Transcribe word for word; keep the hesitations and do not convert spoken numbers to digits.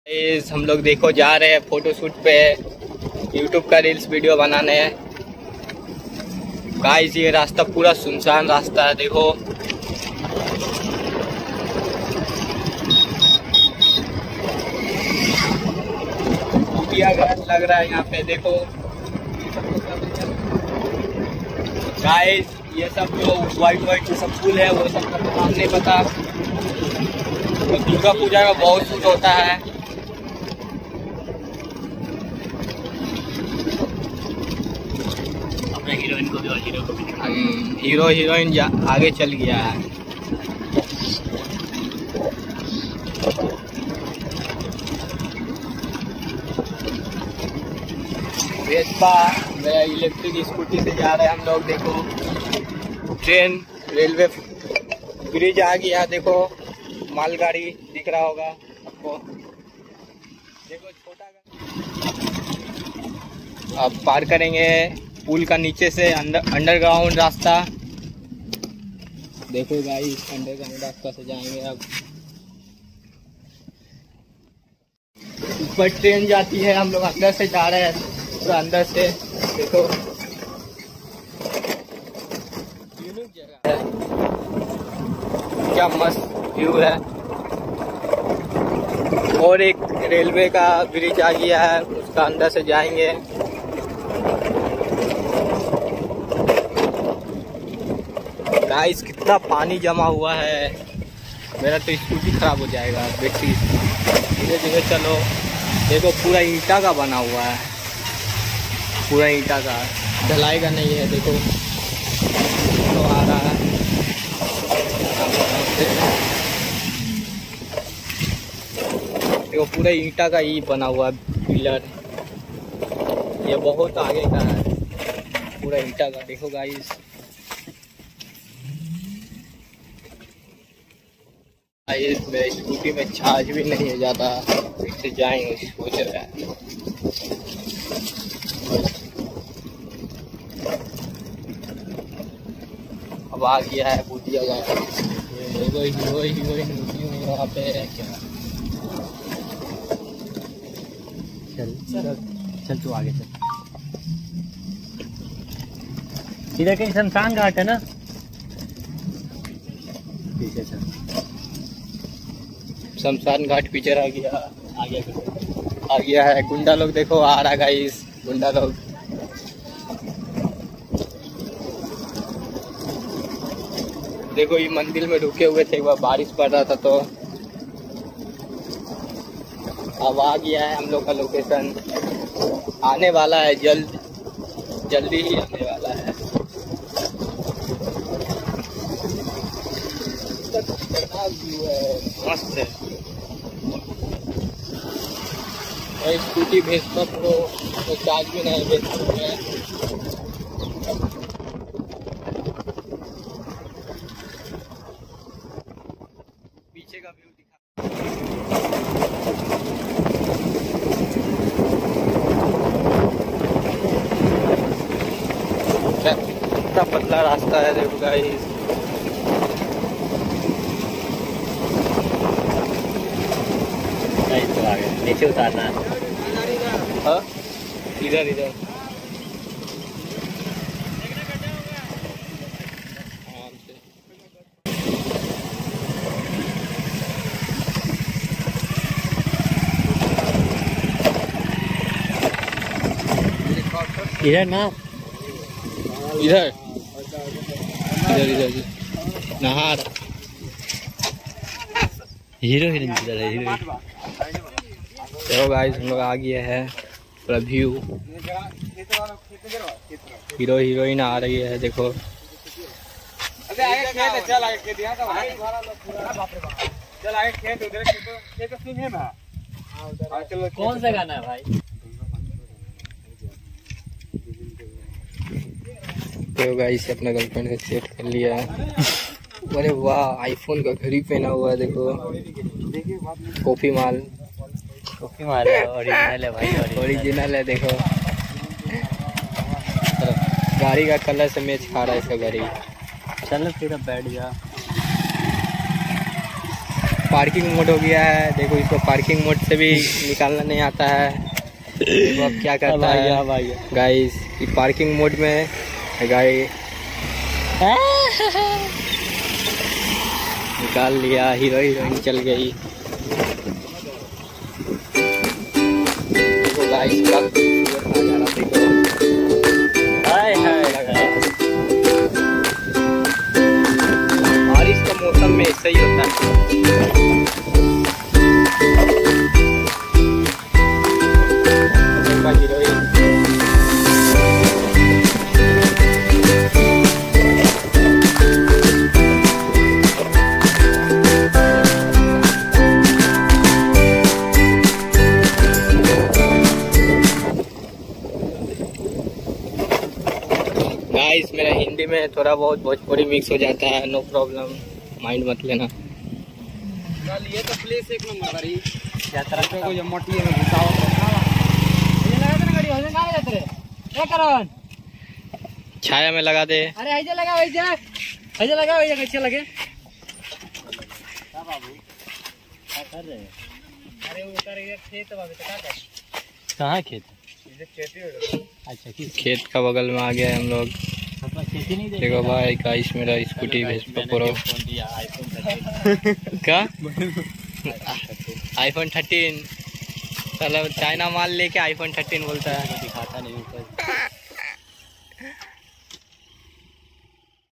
इस हम लोग देखो जा रहे हैं फोटो शूट पे, यूट्यूब का रील्स वीडियो बनाने। गाइस ये रास्ता पूरा सुनसान रास्ता है, देखो लग रहा है यहाँ पे। देखो गाइस ये सब जो व्हाइट व्हाइट जो सब फूल है वो सब का नाम नहीं पता। तो दुर्गा पूजा का बहुत शूट होता है। अपने हीरोइन को भी और हीरो को भी दिखा, हीरो हीरोइन आगे चल गया है। वेस्पा मेरा इलेक्ट्रिक स्कूटी से जा रहे हैं हम लोग। देखो ट्रेन रेलवे ब्रिज आ गया, देखो मालगाड़ी दिख रहा होगा आपको। देखो छोटा अब पार करेंगे पुल का नीचे से अंडर अंडरग्राउंड रास्ता। देखो गाइस अंडरग्राउंड रास्ता से जाएंगे। अब ऊपर ट्रेन जाती है, हम लोग अंदर से जा रहे हैं पूरा अंदर से। देखो यूनिक जगह है, क्या मस्त व्यू है। और एक रेलवे का ब्रिज आ गया है, उसका अंदर से जाएंगे। गाइस कितना पानी जमा हुआ है, मेरा तो स्कूटी खराब हो जाएगा। बैटरी धीरे धीरे चलो। देखो पूरा ईंटा का बना हुआ है, पूरा ईंटा का, ढलाई का नहीं है। देखो तो आ रहा है, देखो पूरा ईंटा का ही बना हुआ पिलर। ये बहुत आगे का है, पूरा ईंटा का। देखो गाइस मेरे स्कूटी में चार्ज भी नहीं है ज़्यादा, इससे जाएंगे सोच रहे हैं। अब आ गया है भूतिया गाँव। हीरो हीरो हीरोइन वहाँ पे है क्या। चल चल चल तू आगे चल। इधर कहीं शमशान घाट है ना, पीछे चल। शमशान घाट पीछे आ गया, आ गया आ गया है। गुंडा लोग देखो आ रहा गाइस, गुंडा लोग। देखो ये मंदिर में रुके हुए थे, एक बार बारिश पड़ रहा था तो। अब आ गया है हम लोग का लोकेशन, आने वाला है जल्द, जल्दी ही आने वाला है। मस्त है। और स्कूटी भेजता प्रो तो चार्ज भी नहीं भेजता है। पीछे का व्यू दिखा। कितना पतला रास्ता है देखो गाइस। नीचे उतारना है। हाँ इधर इधर आराम से। इधर ना, इधर इधर इधर नहार। हीरो हीरोइन किधर है? हीरो चलो गाइस हम लोग आ गए हैं, पूरा व्यू। हीरो हीरोइन आ रही है देखो। कौन सा गाना है भाई? तो गाइस अपना गर्लफ्रेंड से सेट कर लिया है। अरे वाह आईफोन का घड़ी पहना हुआ है देखो। कॉफी माल, कॉफी माल है, ओरिजिनल है भाई, ओरिजिनल है देखो। गाड़ी का कलर से मैच खा रहा है इसका गाड़ी। चलो फिर बैठ जा। पार्किंग मोड हो गया है। देखो इसको पार्किंग मोड से भी निकालना नहीं आता है। देखो अब क्या करता है गाइस, ये पार्किंग मोड में है गाइस। निकाल लिया, हीरो हीरोइन चल गई। देखो गाइस का नजारा देखो। हाय हाय बारिश का मौसम में ऐसा ही होता है। गाइस मेरा हिंदी में थोड़ा बहुत भोजपुरी मिक्स हो जाता है, नो प्रॉब्लम, माइंड मत लेना। ये तो प्लेस एक नंबर करी यात्रा को जो मोटी है घुसाओ ये लगा दे ना गाड़ी हो जाए जाते रे क्या करन छाया में लगा दे। अरे ऐसे लगा ऐसे ऐसे लगा ऐसे कैसे लगे हां बाबू क्या कर रहे हैं? अरे ऊपर ये खेत बाबू तो का कहां खेत? इधर खेती। अच्छा किस खेत का बगल में आ गया हम लोग। मतलब खेती नहीं देखो भाई गाइस मेरा स्कूटी भेस्पा प्रो क्या आईफोन थर्टीन, मतलब चाइना माल लेके आईफोन थर्टीन बोलता है। दिखाता नहीं ऊपर